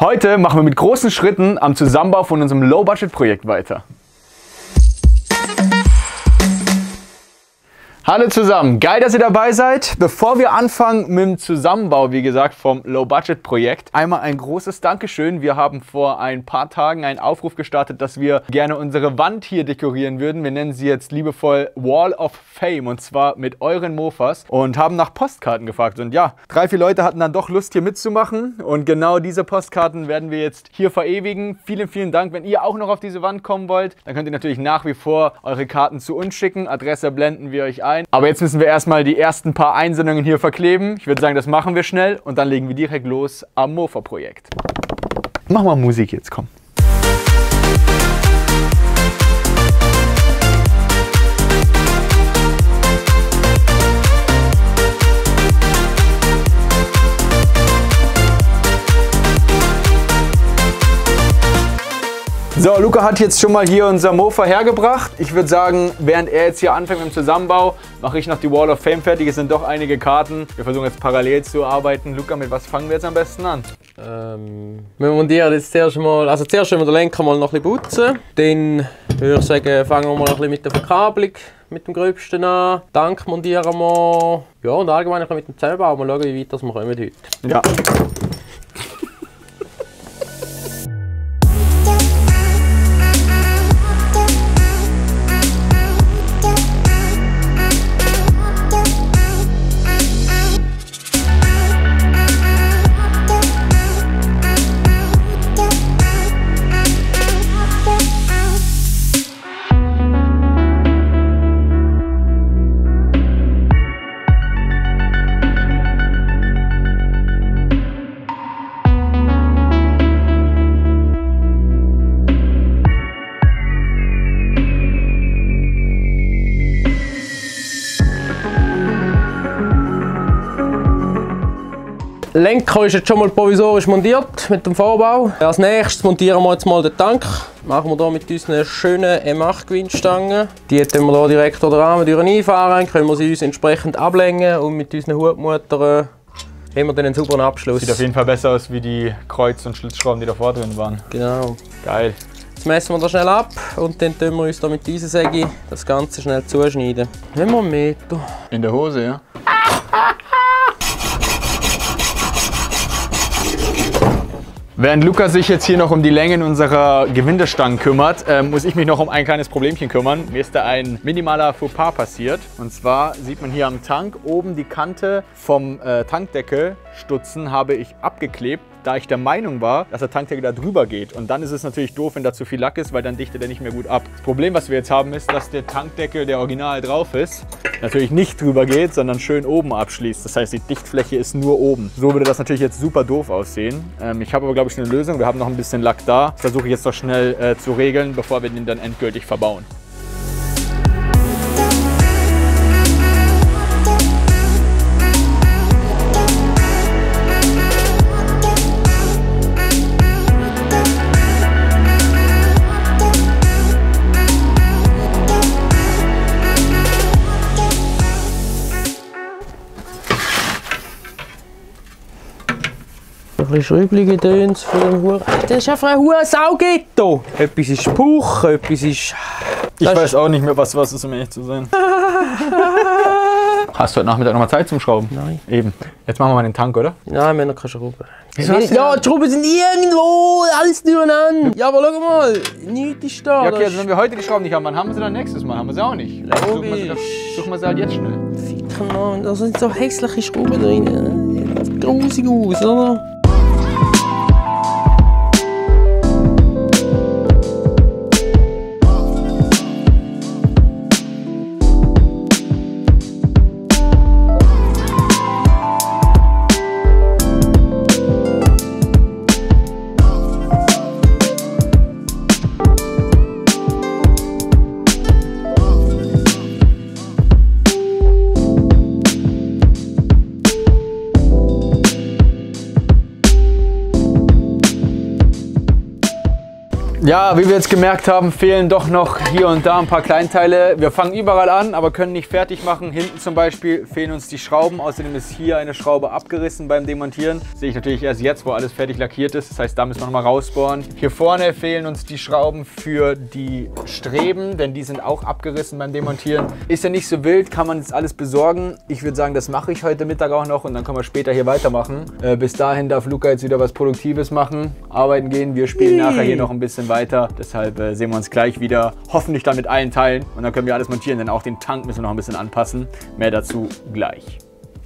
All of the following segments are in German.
Heute machen wir mit großen Schritten am Zusammenbau von unserem Low-Budget-Projekt weiter. Hallo zusammen, geil, dass ihr dabei seid. Bevor wir anfangen mit dem Zusammenbau, wie gesagt, vom Low-Budget-Projekt, einmal ein großes Dankeschön. Wir haben vor ein paar Tagen einen Aufruf gestartet, dass wir gerne unsere Wand hier dekorieren würden. Wir nennen sie jetzt liebevoll Wall of Fame und zwar mit euren Mofas und haben nach Postkarten gefragt. Und ja, 3, 4 Leute hatten dann doch Lust hier mitzumachen und genau diese Postkarten werden wir jetzt hier verewigen. Vielen, vielen Dank. Wenn ihr auch noch auf diese Wand kommen wollt, dann könnt ihr natürlich nach wie vor eure Karten zu uns schicken. Adresse blenden wir euch ein. Aber jetzt müssen wir erstmal die ersten paar Einsendungen hier verkleben. Ich würde sagen, das machen wir schnell und dann legen wir direkt los am Mofa-Projekt. Mach mal Musik jetzt, komm. So, Luca hat jetzt schon mal hier unser Mofa hergebracht. Ich würde sagen, während er jetzt hier anfängt mit dem Zusammenbau, mache ich noch die Wall of Fame fertig. Es sind doch einige Karten. Wir versuchen jetzt parallel zu arbeiten. Luca, mit was fangen wir jetzt am besten an? Wir montieren jetzt zuerst mal, zuerst den Lenker mal noch ein bisschen putzen. Dann würde ich sagen, fangen wir mal ein bisschen mit der Verkabelung, mit dem Gröbsten an. Tank montieren wir. Ja, und allgemein ein bisschen mit dem Zusammenbau. Mal schauen, wie weit wir kommen heute. Ja. Lenker ist jetzt schon mal provisorisch montiert mit dem Vorbau. Als nächstes montieren wir jetzt mal den Tank. Machen wir hier mit unseren schönen M8 Gewindstangen. Die können wir hier direkt an der Rahmentür einfahren, können wir sie uns entsprechend ablängen und mit unseren Hubmuttern haben wir dann einen sauberen Abschluss. Sieht auf jeden Fall besser aus wie die Kreuz- und Schlitzschrauben, die davor drin waren. Genau. Geil. Jetzt messen wir das schnell ab und dann tun wir uns da mit dieser Säge das Ganze schnell zuschneiden. Nehmen wir einen Meter. In der Hose, ja? Während Luca sich jetzt hier noch um die Längen unserer Gewindestangen kümmert, muss ich mich noch um ein kleines Problemchen kümmern. Mir ist da ein minimaler Fauxpas passiert. Und zwar sieht man hier am Tank oben die Kante vom Tankdeckel stutzen habe ich abgeklebt, da ich der Meinung war, dass der Tankdeckel da drüber geht. Und dann ist es natürlich doof, wenn da zu viel Lack ist, weil dann dichtet er nicht mehr gut ab. Das Problem, was wir jetzt haben, ist, dass der Tankdeckel, der original drauf ist, natürlich nicht drüber geht, sondern schön oben abschließt. Das heißt, die Dichtfläche ist nur oben. So würde das natürlich jetzt super doof aussehen. Ich habe aber, glaube ich, eine Lösung. Wir haben noch ein bisschen Lack da. Das versuche ich jetzt noch schnell zu regeln, bevor wir den dann endgültig verbauen. Ein bisschen Schräubchen tönt für den Huren. Das ist einfach ein hohes Saughetto. Etwas ist Puch, etwas ist... Ich weiß auch nicht mehr, was ist, um ehrlich zu sein. Hast du heute Nachmittag noch mal Zeit zum Schrauben? Nein. Eben. Jetzt machen wir mal den Tank, oder? Nein, wir haben noch keine Schrauben. Wieso Ja, die Schrauben sind irgendwo, alles durcheinander. Ja, aber schau mal, nichts ist da. Ja, okay, also wenn wir heute die Schrauben nicht haben, wann haben wir sie dann nächstes Mal? Haben wir sie auch nicht. Suchen wir sie halt jetzt schnell. Ficken, Mann, da sind so hässliche Schrauben drin. Das sieht grusig aus, oder? Ja, wie wir jetzt gemerkt haben, fehlen doch noch hier und da ein paar Kleinteile. Wir fangen überall an, aber können nicht fertig machen. Hinten zum Beispiel fehlen uns die Schrauben. Außerdem ist hier eine Schraube abgerissen beim Demontieren. Das sehe ich natürlich erst jetzt, wo alles fertig lackiert ist. Das heißt, da müssen wir nochmal rausbohren. Hier vorne fehlen uns die Schrauben für die Streben, denn die sind auch abgerissen beim Demontieren. Ist ja nicht so wild, kann man jetzt alles besorgen. Ich würde sagen, das mache ich heute Mittag auch noch und dann können wir später hier weitermachen. Bis dahin darf Luca jetzt wieder was Produktives machen, arbeiten gehen. Wir spielen nachher hier noch ein bisschen weiter. Deshalb sehen wir uns gleich wieder. Hoffentlich dann mit allen Teilen. Und dann können wir alles montieren, denn auch den Tank müssen wir noch ein bisschen anpassen. Mehr dazu gleich.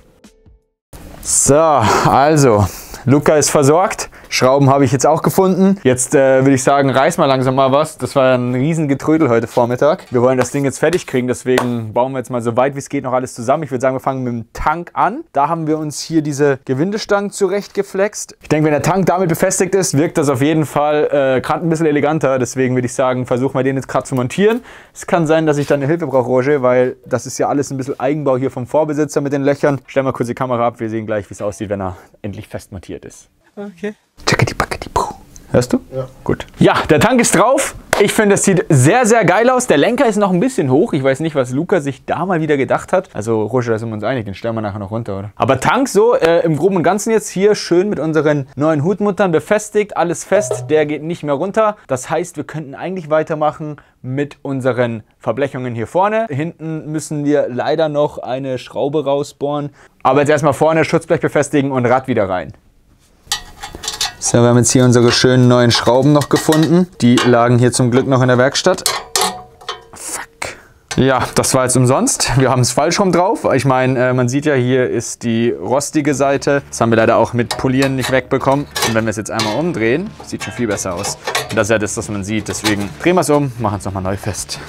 So, also, Luca ist versorgt. Schrauben habe ich jetzt auch gefunden. Jetzt würde ich sagen, reiß mal langsam mal was. Das war ein riesen Getrödel heute Vormittag. Wir wollen das Ding jetzt fertig kriegen, deswegen bauen wir jetzt mal so weit wie es geht noch alles zusammen. Ich würde sagen, wir fangen mit dem Tank an. Da haben wir uns hier diese Gewindestangen zurechtgeflext. Ich denke, wenn der Tank damit befestigt ist, wirkt das auf jeden Fall gerade ein bisschen eleganter. Deswegen würde ich sagen, versuchen wir den jetzt gerade zu montieren. Es kann sein, dass ich da eine Hilfe brauche, Roger, weil das ist ja alles ein bisschen Eigenbau hier vom Vorbesitzer mit den Löchern. Stellen wir kurz die Kamera ab. Wir sehen gleich, wie es aussieht, wenn er endlich fest montiert ist. Okay. Hörst du? Ja. Gut. Ja, der Tank ist drauf. Ich finde, es sieht sehr, sehr geil aus. Der Lenker ist noch ein bisschen hoch. Ich weiß nicht, was Luca sich da mal wieder gedacht hat. Also, Roger, da sind wir uns einig. Den stellen wir nachher noch runter, oder? Aber Tank so im Groben und Ganzen jetzt hier schön mit unseren neuen Hutmuttern befestigt. Alles fest. Der geht nicht mehr runter. Das heißt, wir könnten eigentlich weitermachen mit unseren Verblechungen hier vorne. Hinten müssen wir leider noch eine Schraube rausbohren. Aber jetzt erstmal vorne Schutzblech befestigen und Rad wieder rein. So, wir haben jetzt hier unsere schönen neuen Schrauben noch gefunden. Die lagen hier zum Glück noch in der Werkstatt. Fuck. Ja, das war jetzt umsonst. Wir haben es falsch rum drauf. Ich meine, man sieht ja, hier ist die rostige Seite. Das haben wir leider auch mit Polieren nicht wegbekommen. Und wenn wir es jetzt einmal umdrehen, sieht schon viel besser aus. Und das ist ja das, was man sieht. Deswegen drehen wir es um, machen es nochmal neu fest.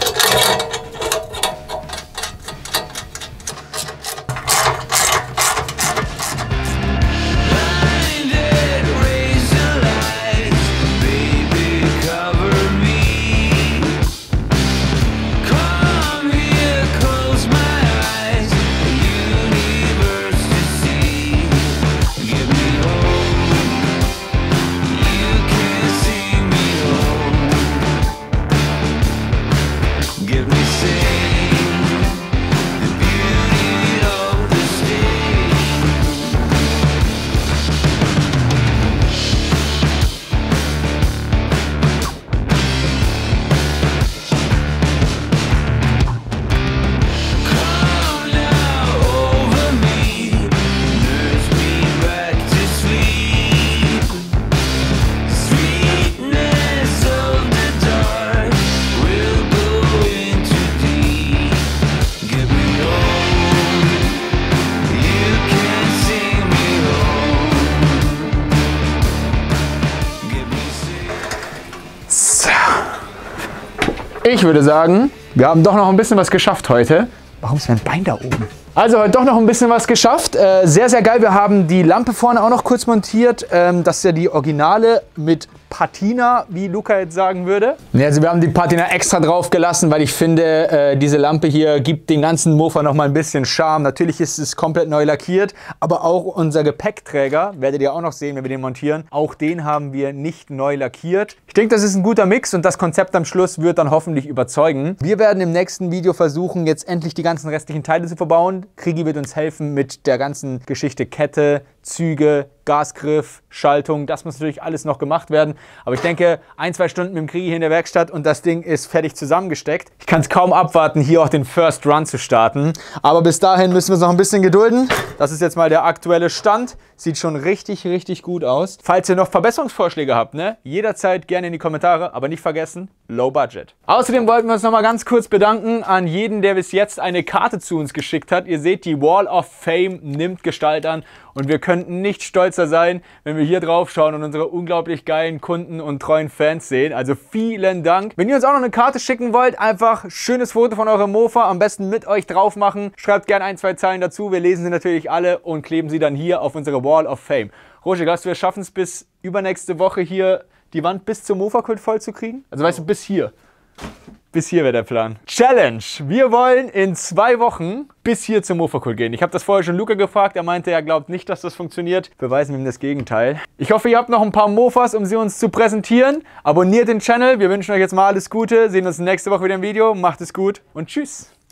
Ich würde sagen, wir haben doch noch ein bisschen was geschafft heute. Warum ist mein Bein da oben? Also heute doch noch ein bisschen was geschafft. Sehr, sehr geil. Wir haben die Lampe vorne auch noch kurz montiert. Das ist ja die Originale mit Patina, wie Luca jetzt sagen würde. Ja, also wir haben die Patina extra drauf gelassen, weil ich finde, diese Lampe hier gibt den ganzen Mofa noch mal ein bisschen Charme. Natürlich ist es komplett neu lackiert, aber auch unser Gepäckträger, werdet ihr auch noch sehen, wenn wir den montieren, auch den haben wir nicht neu lackiert. Ich denke, das ist ein guter Mix und das Konzept am Schluss wird dann hoffentlich überzeugen. Wir werden im nächsten Video versuchen, jetzt endlich die ganzen restlichen Teile zu verbauen. Krigi wird uns helfen mit der ganzen Geschichte Kette, Züge, Gasgriff, Schaltung, das muss natürlich alles noch gemacht werden. Aber ich denke, 1-2 Stunden mit dem Krigi hier in der Werkstatt und das Ding ist fertig zusammengesteckt. Ich kann es kaum abwarten, hier auch den First Run zu starten. Aber bis dahin müssen wir uns noch ein bisschen gedulden. Das ist jetzt mal der aktuelle Stand. Sieht schon richtig, richtig gut aus. Falls ihr noch Verbesserungsvorschläge habt, ne, jederzeit gerne in die Kommentare, aber nicht vergessen, Low Budget. Außerdem wollten wir uns noch mal ganz kurz bedanken an jeden, der bis jetzt eine Karte zu uns geschickt hat. Ihr seht, die Wall of Fame nimmt Gestalt an und wir könnten nicht stolzer sein, wenn wir hier drauf schauen und unsere unglaublich geilen Kunden und treuen Fans sehen. Also vielen Dank. Wenn ihr uns auch noch eine Karte schicken wollt, einfach schönes Foto von eurem Mofa, am besten mit euch drauf machen. Schreibt gerne 1-2 Zeilen dazu. Wir lesen sie natürlich alle und kleben sie dann hier auf unsere Wall of Fame. Roger, glaubst du, wir schaffen es bis übernächste Woche hier die Wand bis zum Mofa-Kult voll zu kriegen? Also weißt du, bis hier. Bis hier wäre der Plan. Challenge. Wir wollen in 2 Wochen bis hier zum Mofa-Kurs gehen. Ich habe das vorher schon Luca gefragt. Er meinte, er glaubt nicht, dass das funktioniert. Beweisen wir ihm das Gegenteil. Ich hoffe, ihr habt noch ein paar Mofas, um sie uns zu präsentieren. Abonniert den Channel. Wir wünschen euch jetzt mal alles Gute. Sehen uns nächste Woche wieder im Video. Macht es gut und tschüss.